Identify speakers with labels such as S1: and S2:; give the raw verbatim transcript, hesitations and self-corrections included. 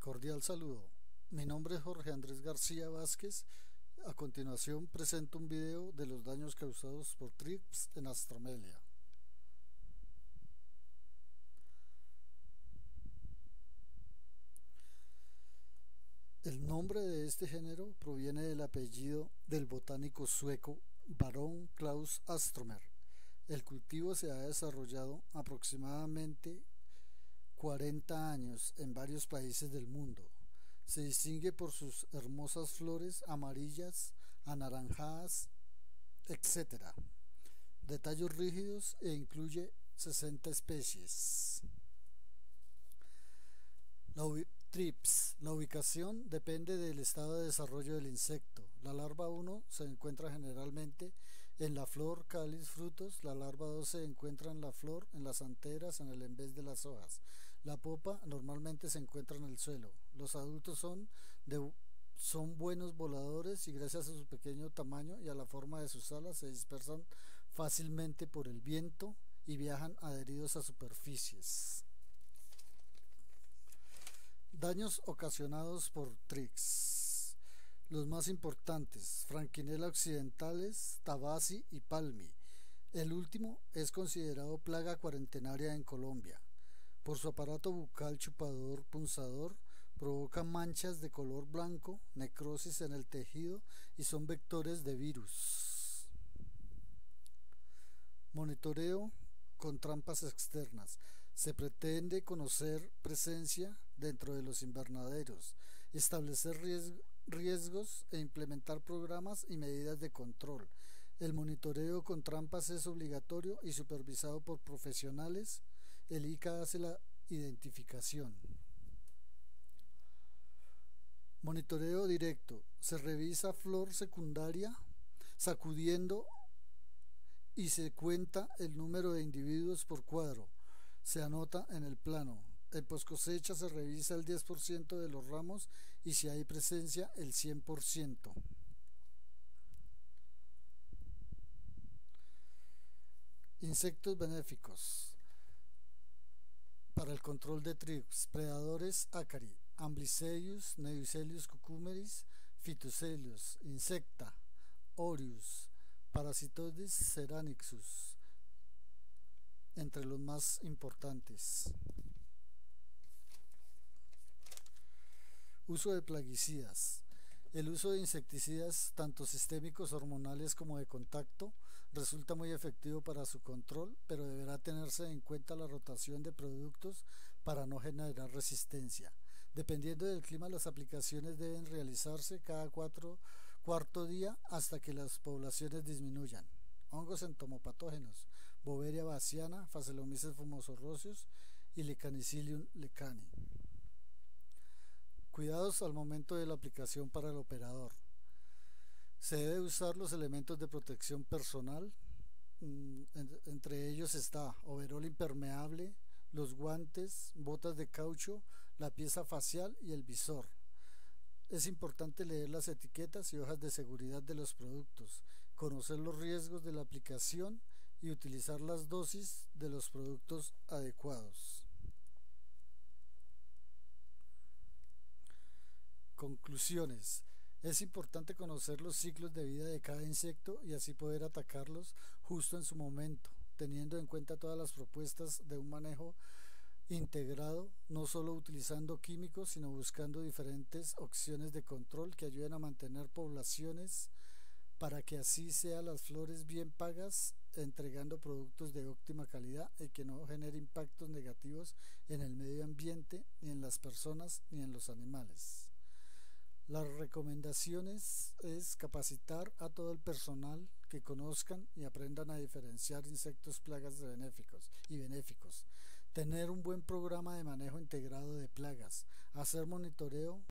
S1: Cordial saludo. Mi nombre es Jorge Andrés García Vázquez. A continuación presento un video de los daños causados por trips en Astromelia. El nombre de este género proviene del apellido del botánico sueco Baron Claus Astromer. El cultivo se ha desarrollado aproximadamente cuarenta años en varios países del mundo. Se distingue por sus hermosas flores amarillas, anaranjadas, etcétera, de tallos rígidos, e incluye sesenta especies. La trips. La ubicación depende del estado de desarrollo del insecto. La larva uno se encuentra generalmente en la flor, cáliz, frutos. La larva dos se encuentra en la flor, en las anteras, en el envés de las hojas. La popa normalmente se encuentra en el suelo. Los adultos son de son buenos voladores y gracias a su pequeño tamaño y a la forma de sus alas se dispersan fácilmente por el viento y viajan adheridos a superficies. Daños ocasionados por trips. Los más importantes: Frankinella occidentalis, Tabasi y Palmi. El último es considerado plaga cuarentenaria en Colombia. Por su aparato bucal chupador punzador, provoca manchas de color blanco, necrosis en el tejido y son vectores de virus. Monitoreo con trampas externas. Se pretende conocer presencia dentro de los invernaderos, establecer riesgos e implementar programas y medidas de control. El monitoreo con trampas es obligatorio y supervisado por profesionales. El I C A hace la identificación. Monitoreo directo. Se revisa flor secundaria sacudiendo y se cuenta el número de individuos por cuadro. Se anota en el plano. En post cosecha se revisa el diez por ciento de los ramos y si hay presencia el cien por ciento. Insectos benéficos para el control de trips. Predadores: Acari, Amblyceus, Neuselius cucumeris, Phytocelius, Insecta, Orius, Parasitoides ceranixus, entre los más importantes. Uso de plaguicidas. El uso de insecticidas, tanto sistémicos, hormonales como de contacto, resulta muy efectivo para su control, pero deberá tenerse en cuenta la rotación de productos para no generar resistencia. Dependiendo del clima, las aplicaciones deben realizarse cada cuatro, cuarto día hasta que las poblaciones disminuyan. Hongos entomopatógenos: Boveria bassiana, Phacellomyces fumosorrhoeus y Lecanicilium lecani. Cuidados al momento de la aplicación para el operador. Se debe usar los elementos de protección personal. Entre ellos está overol impermeable, los guantes, botas de caucho, la pieza facial y el visor. Es importante leer las etiquetas y hojas de seguridad de los productos, conocer los riesgos de la aplicación y utilizar las dosis de los productos adecuados. Conclusiones. Es importante conocer los ciclos de vida de cada insecto y así poder atacarlos justo en su momento, teniendo en cuenta todas las propuestas de un manejo integrado, no solo utilizando químicos, sino buscando diferentes opciones de control que ayuden a mantener poblaciones para que así sean las flores bien pagas, entregando productos de óptima calidad y que no genere impactos negativos en el medio ambiente, ni en las personas, ni en los animales. Las recomendaciones es capacitar a todo el personal que conozcan y aprendan a diferenciar insectos plagas de benéficos y benéficos, tener un buen programa de manejo integrado de plagas, hacer monitoreo